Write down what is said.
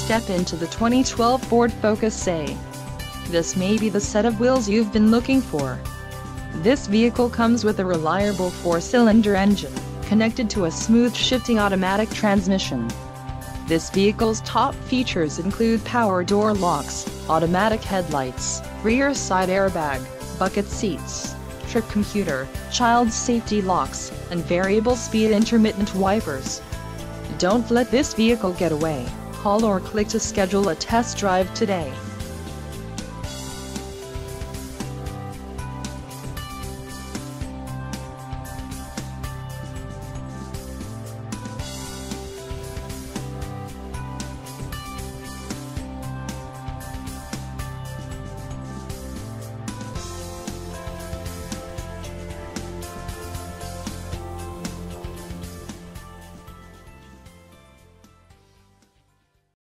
step into the 2012 Ford Focus SE. This may be the set of wheels you've been looking for. This vehicle comes with a reliable 4-cylinder engine, connected to a smooth shifting automatic transmission. This vehicle's top features include power door locks, automatic headlights, rear side airbag, bucket seats, trip computer, child safety locks, and variable speed intermittent wipers. Don't let this vehicle get away. Call or click to schedule a test drive today.